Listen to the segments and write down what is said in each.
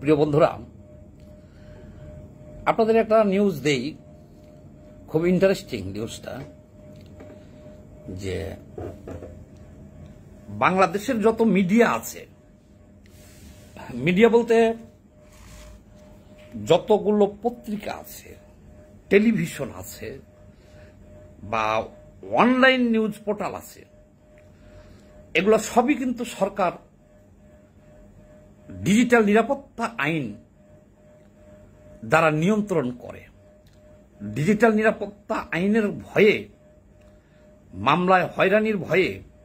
প্রিয় বন্ধুরা, আপনাদের একটা নিউজ দেই, খুব ইন্টারেস্টিং নিউজটা, যে বাংলাদেশের যত মিডিয়া আছে, মিডিয়া বলতে যতগুলো পত্রিকা আছে, টেলিভিশন আছে বা অনলাইন নিউজ পোর্টাল আছে, এগুলো সবই কিন্তু সরকার ডিজিটাল নিরাপত্তা আইন দ্বারা নিয়ন্ত্রণ করে। ডিজিটাল নিরাপত্তা আইনের ভয়ে, মামলায় হয়রানির ভয়ে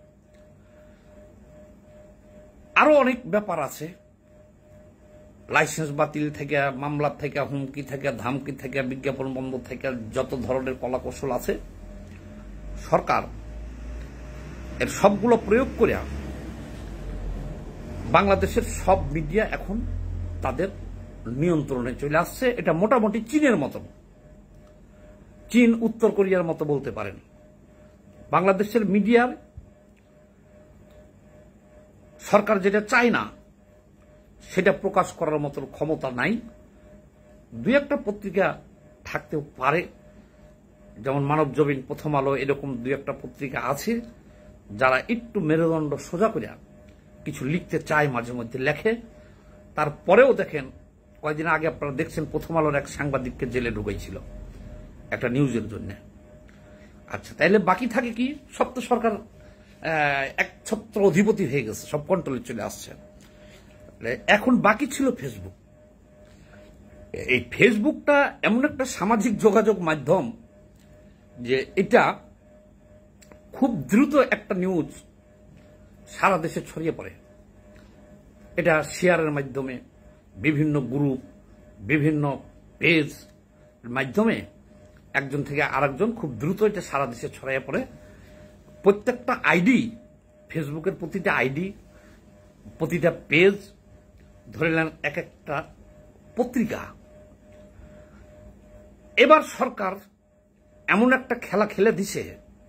আরো অনেক ব্যাপার আছে, লাইসেন্স বাতিল থেকে, মামলা থেকে, হুমকি থেকে, ধামকি থেকে, বিজ্ঞাপন বন্ধ থেকে, যত ধরনের কলাকৌশল আছে, সরকার এর সবগুলো প্রয়োগ করে বাংলাদেশের সব মিডিয়া এখন তাদের নিয়ন্ত্রণে চলে আসছে। এটা মোটামুটি চীনের মতন, চীন উত্তর কোরিয়ার মতো বলতে পারেন। বাংলাদেশের মিডিয়ার সরকার যেটা চায় না সেটা প্রকাশ করার মতো ক্ষমতা নাই। দুই একটা পত্রিকা থাকতেও পারে, যেমন মানব জমিন, প্রথম আলো, এরকম দুই একটা পত্রিকা আছে যারা একটু মেরুদণ্ড সোজা করে কিছু লিখতে চায়, মাঝে মধ্যে লেখে। তারপরেও দেখেন, কয়েকদিন আগে আপনারা দেখছেন প্রথম আলোর এক সাংবাদিককে জেলে ঢুকাইছিল একটা নিউজের জন্য। আচ্ছা, তাইলে বাকি থাকে কি? সব তো সরকার একছত্র অধিপতি হয়ে গেছে, সব কন্ট্রোলে চলে আসছে। এখন বাকি ছিল ফেসবুক। এই ফেসবুকটা এমন একটা সামাজিক যোগাযোগ মাধ্যম যে এটা খুব দ্রুত একটা নিউজ সারা দেশে ছড়িয়ে পড়ে। এটা শেয়ারের মাধ্যমে, বিভিন্ন গ্রুপ, বিভিন্ন পেজ মাধ্যমে একজন থেকে আরেকজন খুব দ্রুত এটা সারা দেশে ছড়িয়ে পড়ে। প্রত্যেকটা আইডি, ফেসবুকের প্রতিটা আইডি, প্রতিটা পেজ, ধরে নেন এক একটা পত্রিকা। এবার সরকার এমন একটা খেলা খেলে দিছে,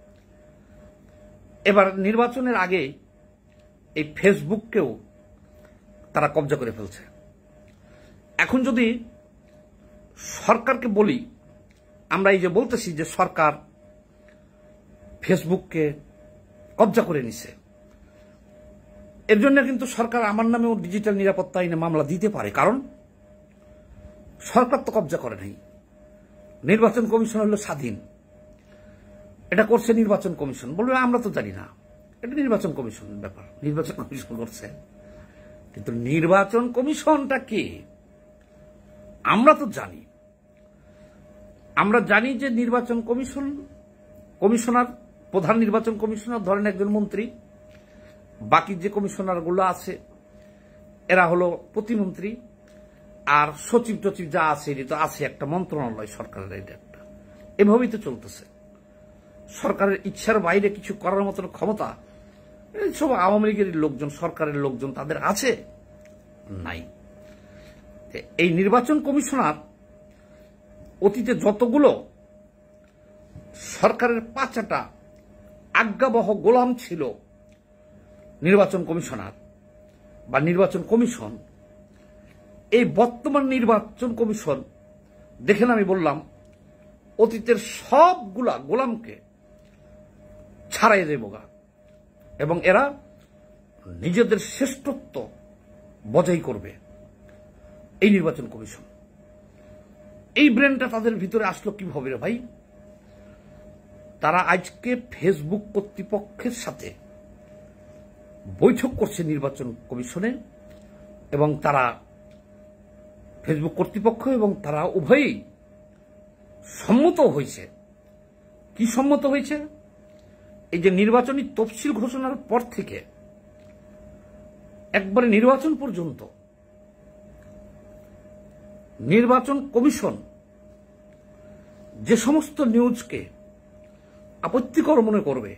এবার নির্বাচনের আগে এই ফেসবুককেও তারা কব্জা করে ফেলছে। এখন যদি সরকারকে বলি, আমরা এই যে বলতেছি যে সরকার ফেসবুককে কব্জা করে নিছে, এর জন্য কিন্তু সরকার আমার নামেও ডিজিটাল নিরাপত্তা আইনে মামলা দিতে পারে, কারণ সরকার তো কব্জা করে নাই। নির্বাচন কমিশন হলো স্বাধীন, এটা করছে নির্বাচন কমিশন। বলবে আমরা তো জানি না, এটা নির্বাচন কমিশন ব্যাপার, নির্বাচন কমিশন করছে। কিন্তু নির্বাচন কমিশনটা কে আমরা তো জানি। আমরা জানি যে নির্বাচন কমিশনার, প্রধান নির্বাচন কমিশনার ধরেন একজন মন্ত্রী, বাকি যে কমিশনারগুলো আছে এরা হলো প্রতিমন্ত্রী, আর সচিব টচিব যা আছে এটা তো আছে একটা মন্ত্রণালয় সরকারের। এটা একটা এভাবেই তো চলতেছে। সরকারের ইচ্ছার বাইরে কিছু করার মতো ক্ষমতা সব আওয়ামী লীগের লোকজন, সরকারের লোকজন তাদের আছে নাই। এই নির্বাচন কমিশনার অতীতে যতগুলো সরকারের পাঁচাটা আজ্ঞাবহ গোলাম ছিল নির্বাচন কমিশনার বা নির্বাচন কমিশন, এই বর্তমান নির্বাচন কমিশন দেখেন, আমি বললাম অতীতের সবগুলা গোলামকে ছাড়াই দেবগা, এবং এরা নিজেদের শ্রেষ্ঠত্ব বজায় করবে। এই নির্বাচন কমিশন, এই ব্রেনটা তাদের ভিতরে আসলো কিভাবে রে ভাই? তারা আজকে ফেসবুক কর্তৃপক্ষের সাথে বৈঠক করছে নির্বাচন কমিশনে, এবং তারা ফেসবুক কর্তৃপক্ষ এবং তারা উভয়ই সম্মত হয়েছে। কি সম্মত হয়েছে? এই যে নির্বাচনী তফসিল ঘোষণার পর থেকে একবারে নির্বাচন পর্যন্ত নির্বাচন কমিশন যে সমস্ত নিউজকে আপত্তিকর মনে করবে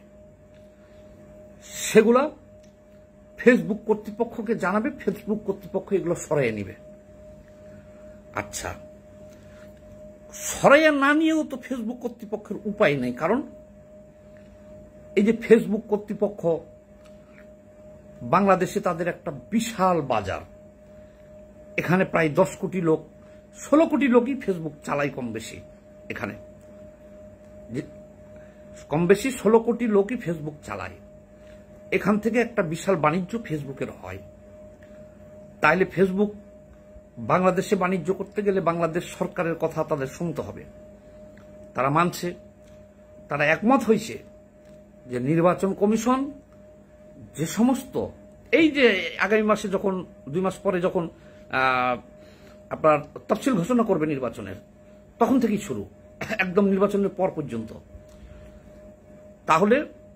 সেগুলা ফেসবুক কর্তৃপক্ষকে জানাবে, ফেসবুক কর্তৃপক্ষ এগুলো সরাইয়ে নিবে। আচ্ছা, সরাইয়া না নিয়েও তো ফেসবুক কর্তৃপক্ষের উপায় নেই, কারণ এই যে ফেসবুক কর্তৃপক্ষ বাংলাদেশে তাদের একটা বিশাল বাজার, এখানে প্রায় 10 কোটি লোক, 16 কোটি লোকই ফেসবুক চালায় কম বেশি। এখানে কম বেশি 16 কোটি লোকই ফেসবুক চালায়। এখান থেকে একটা বিশাল বাণিজ্য ফেসবুকের হয়। তাইলে ফেসবুক বাংলাদেশে বাণিজ্য করতে গেলে বাংলাদেশ সরকারের কথা তাদের শুনতে হবে। তারা মানছে, তারা একমত হয়েছে যে নির্বাচন কমিশন যে সমস্ত এই যে আগামী মাসে যখন 2 মাস পরে যখন আপনার তফসিল ঘোষণা করবে নির্বাচনের, তখন থেকেই শুরু একদম নির্বাচনের পর পর্যন্ত। তাহলে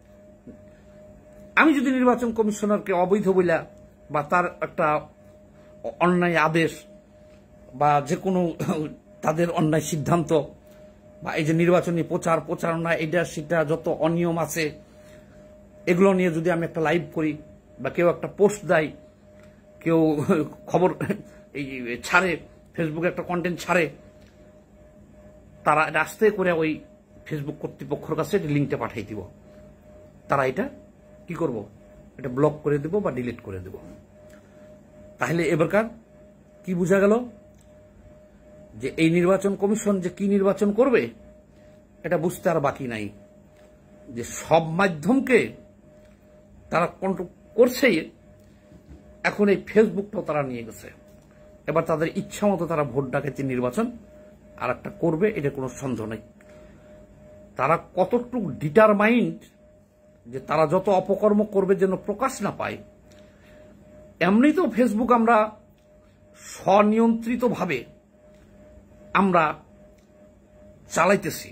আমি যদি নির্বাচন কমিশনারকে অবৈধ বইলা বা তার একটা অন্যায় আদেশ বা যে কোনো তাদের অন্যায় সিদ্ধান্ত বা এই যে নির্বাচনী প্রচারণা এটা সেটা যত অনিয়ম আছে এগুলো নিয়ে যদি আমি একটা লাইভ করি বা কেউ একটা পোস্ট দেয়, কেউ খবর এই ছাড়ে, ফেসবুকে একটা কন্টেন্ট ছাড়ে, তারা আস্তে করে ওই ফেসবুক কর্তৃপক্ষের কাছে লিঙ্কটা পাঠিয়ে দিব। তারা এটা কি করব, এটা ব্লক করে দেব বা ডিলিট করে দেব। তাহলে এবারকার কি বোঝা গেল যে এই নির্বাচন কমিশন যে কি নির্বাচন করবে এটা বুঝতে আর বাকি নাই। যে সব মাধ্যমকে তারা কন্ট্রোল করছে, এখন এই ফেসবুকটাও তারা নিয়ে গেছে। এবার তাদের ইচ্ছা মতো তারা ভোট ডাকাতি নির্বাচন আর একটা করবে, এটা কোনো সন্দেহ নেই। তারা কতটুকু ডিটারমাইন্ড যে তারা যত অপকর্ম করবে যেন প্রকাশ না পায়। এমনিতেও ফেসবুক আমরা স্বনিয়ন্ত্রিতভাবে আমরা চালাইতেছি,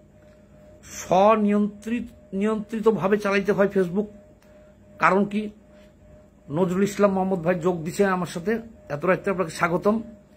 স্বনিয়ন্ত্রিতভাবে চালাইতে হয় ফেসবুক। কারণ কি, নজরুল ইসলাম মোহাম্মদ ভাই যোগ দিচ্ছেন আমার সাথে, এত রাত্রে আপনাকে স্বাগতম।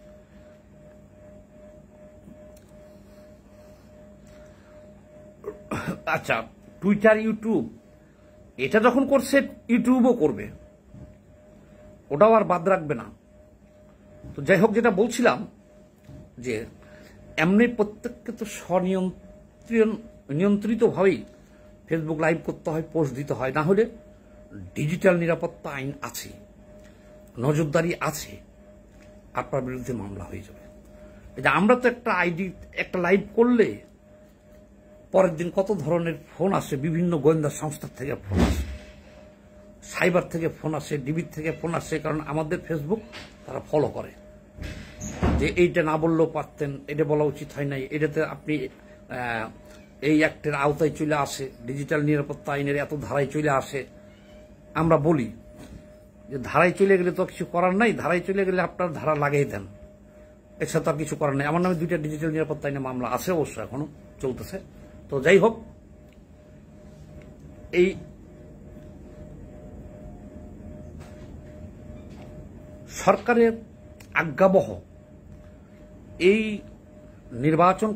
আচ্ছা, টুইটার, ইউটিউব এটা যখন করছে ইউটিউবও করবে, ওটাও আর বাদ রাখবে না। তো যাই হোক, যেটা বলছিলাম যে এমনি প্রত্যেককে তো স্বনিয়ন্ত্রিতভাবেই ফেসবুক লাইভ করতে হয়, পোস্ট দিতে হয়, না হলে ডিজিটাল নিরাপত্তা আইন আছে, নজরদারি আছে, আপনার বিরুদ্ধে মামলা হয়ে যাবে। এটা আমরা তো একটা লাইভ করলে পরের দিন কত ধরনের ফোন আসে, বিভিন্ন গোয়েন্দা সংস্থার থেকে ফোন আসে, সাইবার থেকে ফোন আসে, ডিবির থেকে ফোন আসে, কারণ আমাদের ফেসবুক তারা ফলো করে যে এইটা না বললেও পারতেন, এটা বলা উচিত হয় নাই, এটাতে আপনি এই অ্যাক্টের আওতায় চলে আসে, ডিজিটাল নিরাপত্তা আইনের এত ধারায় চলে আসে। আমরা বলি যে ধারায় চলে গেলে তো কিছু করার নাই, ধারায় চলে গেলে আপনার ধারা লাগিয়ে দেন, এছাড়া তো আর কিছু করার নাই। আমার নামে 2টা ডিজিটাল নিরাপত্তা আইনে মামলা আছে, অবশ্য এখনো চলতেছে। তো যাই হোক, এই সরকারের আজ্ঞাবহ এই নির্বাচন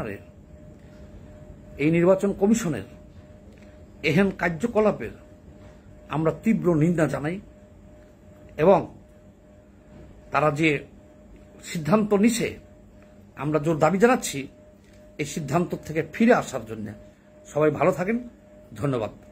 কমিশনের এহেন কার্যকলাপের আমরা তীব্র নিন্দা জানাই, এবং তারা যে সিদ্ধান্ত নিছে আমরা জোর দাবি জানাচ্ছি এই সিদ্ধান্ত থেকে ফিরে আসার জন্য। সবাই ভালো থাকেন, ধন্যবাদ।